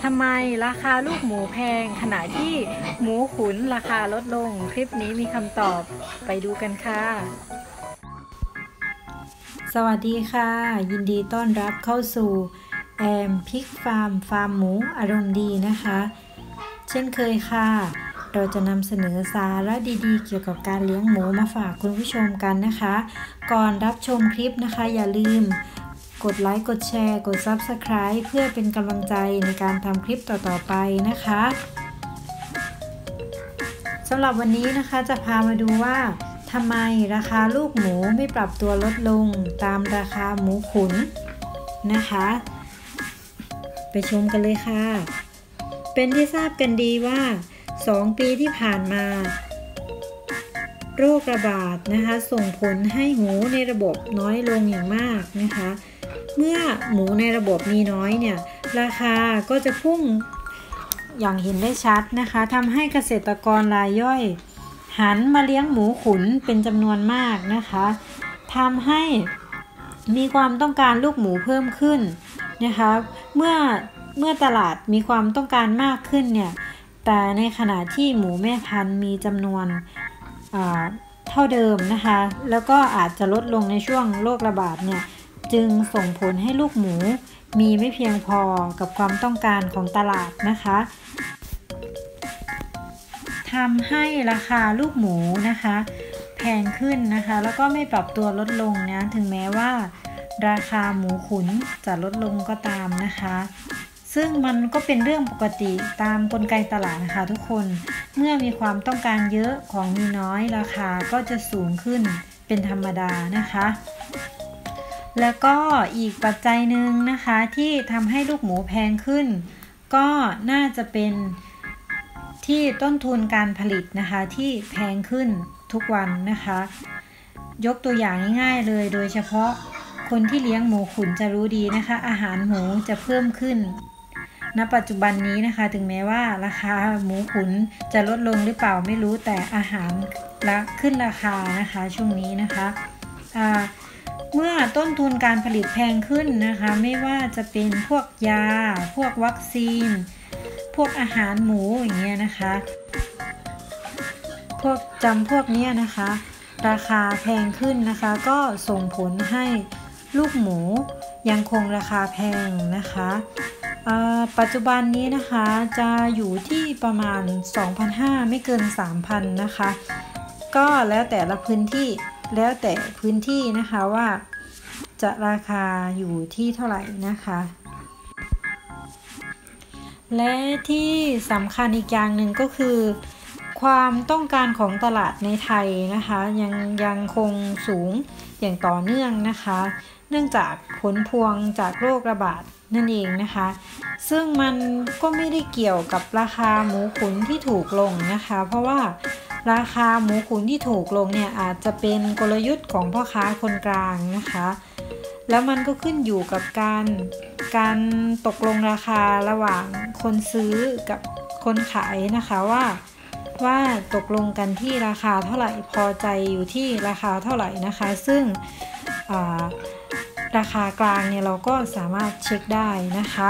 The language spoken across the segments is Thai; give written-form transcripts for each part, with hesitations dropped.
ทำไมราคาลูกหมูแพงขณะที่หมูขุนราคาลดลงคลิปนี้มีคำตอบไปดูกันค่ะสวัสดีค่ะยินดีต้อนรับเข้าสู่แอมพิกฟาร์มหมูอารมณ์ดีนะคะเช่นเคยค่ะเราจะนำเสนอสาระดีๆเกี่ยวกับการเลี้ยงหมูมาฝากคุณผู้ชมกันนะคะก่อนรับชมคลิปนะคะอย่าลืมกดไลค์กดแชร์กด Subscribe เพื่อเป็นกำลังใจในการทำคลิปต่อๆไปนะคะสำหรับวันนี้นะคะจะพามาดูว่าทำไมราคาลูกหมูไม่ปรับตัวลดลงตามราคาหมูขุนนะคะไปชมกันเลยค่ะเป็นที่ทราบกันดีว่า2 ปีที่ผ่านมาโรคระบาดนะคะส่งผลให้หมูในระบบน้อยลงอย่างมากนะคะเมื่อหมูในระบบมีน้อยเนี่ยราคาก็จะพุ่งอย่างเห็นได้ชัดนะคะทำให้เกษตรกรรายย่อยหันมาเลี้ยงหมูขุนเป็นจำนวนมากนะคะทำให้มีความต้องการลูกหมูเพิ่มขึ้นนะคะเมื่อตลาดมีความต้องการมากขึ้นเนี่ยแต่ในขณะที่หมูแม่พันธุ์มีจำนวนเท่าเดิมนะคะแล้วก็อาจจะลดลงในช่วงโรคระบาดเนี่ยจึงส่งผลให้ลูกหมูมีไม่เพียงพอกับความต้องการของตลาดนะคะทำให้ราคาลูกหมูนะคะแพงขึ้นนะคะแล้วก็ไม่ปรับตัวลดลงนะถึงแม้ว่าราคาหมูขุนจะลดลงก็ตามนะคะซึ่งมันก็เป็นเรื่องปกติตามกลไกตลาดนะคะทุกคนเมื่อมีความต้องการเยอะของมีน้อยราคาก็จะสูงขึ้นเป็นธรรมดานะคะแล้วก็อีกปัจจัยหนึ่งนะคะที่ทำให้ลูกหมูแพงขึ้นก็น่าจะเป็นที่ต้นทุนการผลิตนะคะที่แพงขึ้นทุกวันนะคะยกตัวอย่างง่ายๆเลยโดยเฉพาะคนที่เลี้ยงหมูขุนจะรู้ดีนะคะอาหารหมูจะเพิ่มขึ้นณปัจจุบันนี้นะคะถึงแม้ว่าราคาหมูขุนจะลดลงหรือเปล่าไม่รู้แต่อาหารขึ้นราคานะคะช่วงนี้นะคะเมื่อต้นทุนการผลิตแพงขึ้นนะคะไม่ว่าจะเป็นพวกยาพวกวัคซีนพวกอาหารหมูอย่างเงี้ยนะคะพวกนี้นะคะราคาแพงขึ้นนะคะก็ส่งผลให้ลูกหมูยังคงราคาแพงนะคะปัจจุบันนี้นะคะจะอยู่ที่ประมาณ 2,500 ไม่เกิน 3,000 นะคะก็แล้วแต่พื้นที่นะคะว่าจะราคาอยู่ที่เท่าไหร่นะคะและที่สำคัญอีกอย่างหนึ่งก็คือความต้องการของตลาดในไทยนะคะยังคงสูงอย่างต่อเนื่องนะคะเนื่องจากผลพวงจากโรคระบาดนั่นเองนะคะซึ่งมันก็ไม่ได้เกี่ยวกับราคาหมูขุนที่ถูกลงนะคะเพราะว่าราคาหมูขุนที่ถูกลงเนี่ยอาจจะเป็นกลยุทธ์ของพ่อค้าคนกลางนะคะแล้วมันก็ขึ้นอยู่กับการตกลงราคาระหว่างคนซื้อกับคนขายนะคะว่าตกลงกันที่ราคาเท่าไหร่พอใจอยู่ที่ราคาเท่าไหร่นะคะซึ่งราคากลางเนี่ยเราก็สามารถเช็คได้นะคะ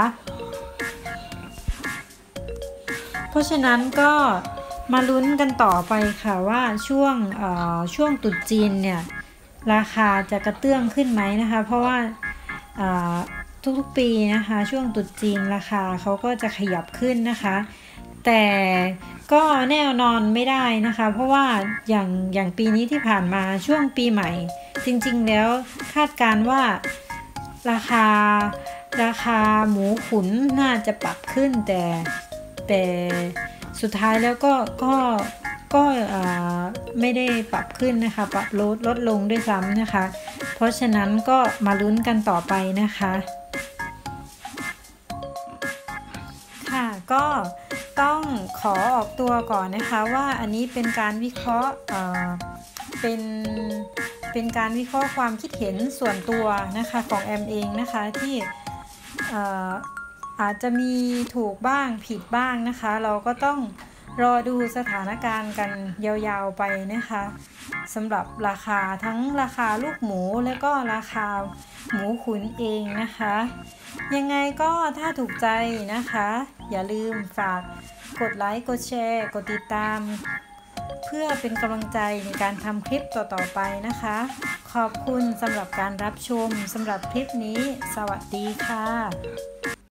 เพราะฉะนั้นก็มาลุ้นกันต่อไปค่ะว่าช่วงตรุษจีนเนี่ยราคาจะกระเตื้องขึ้นไหมนะคะเพราะว่าทุกๆปีนะคะช่วงตรุษจีนราคาเขาก็จะขยับขึ้นนะคะแต่ก็แน่นอนไม่ได้นะคะเพราะว่าอย่างปีนี้ที่ผ่านมาช่วงปีใหม่จริงๆแล้วคาดการว่าราคาหมูขุนน่าจะปรับขึ้นแต่สุดท้ายแล้วก็ไม่ได้ปรับขึ้นนะคะปรับลดลงด้วยซ้ำนะคะเพราะฉะนั้นก็มาลุ้นกันต่อไปนะคะค่ะก็ต้องขอออกตัวก่อนนะคะว่าอันนี้เป็นการวิเคราะห์เป็นการวิเคราะห์ความคิดเห็นส่วนตัวนะคะของแอมเองนะคะที่อาจจะมีถูกบ้างผิดบ้างนะคะเราก็ต้องรอดูสถานการณ์กันยาวๆไปนะคะสำหรับราคาทั้งราคาลูกหมูและก็ราคาหมูขุนเองนะคะยังไงก็ถ้าถูกใจนะคะอย่าลืมฝากกดไลค์กดแชร์กดติดตามเพื่อเป็นกำลังใจในการทำคลิปต่อๆไปนะคะขอบคุณสำหรับการรับชมสำหรับคลิปนี้สวัสดีค่ะ